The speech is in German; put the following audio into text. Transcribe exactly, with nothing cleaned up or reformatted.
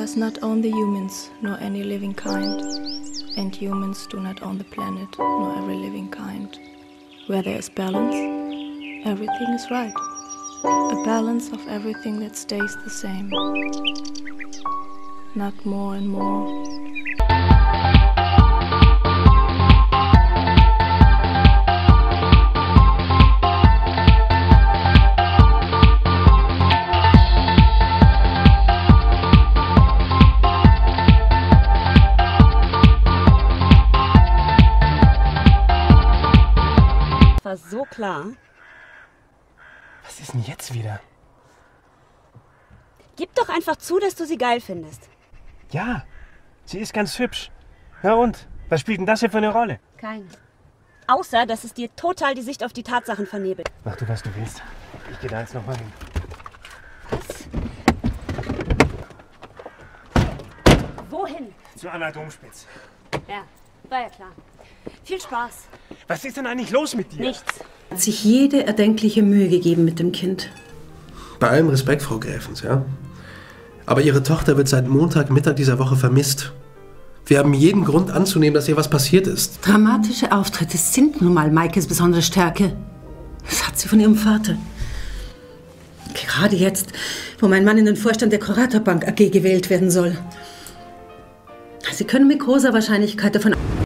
does not own the humans, nor any living kind. And humans do not own the planet, nor every living kind. Where there is balance, everything is right. A balance of everything that stays the same. Not more and more. War so klar. Was ist denn jetzt wieder? Gib doch einfach zu, dass du sie geil findest. Ja, sie ist ganz hübsch. Ja und? Was spielt denn das hier für eine Rolle? Keine. Außer, dass es dir total die Sicht auf die Tatsachen vernebelt. Mach du, was du willst. Ich gehe da jetzt noch mal hin. Was? Wohin? Zu Anna Domspitz. Ja, war ja klar. Viel Spaß. Was ist denn eigentlich los mit dir? Nichts. Hat sich jede erdenkliche Mühe gegeben mit dem Kind. Bei allem Respekt, Frau Gräfens, ja. Aber Ihre Tochter wird seit Montagmittag dieser Woche vermisst. Wir haben jeden Grund anzunehmen, dass ihr was passiert ist. Dramatische Auftritte sind nun mal Maikes besondere Stärke. Das hat sie von ihrem Vater. Gerade jetzt, wo mein Mann in den Vorstand der Curator Bank A G gewählt werden soll. Sie können mit großer Wahrscheinlichkeit davon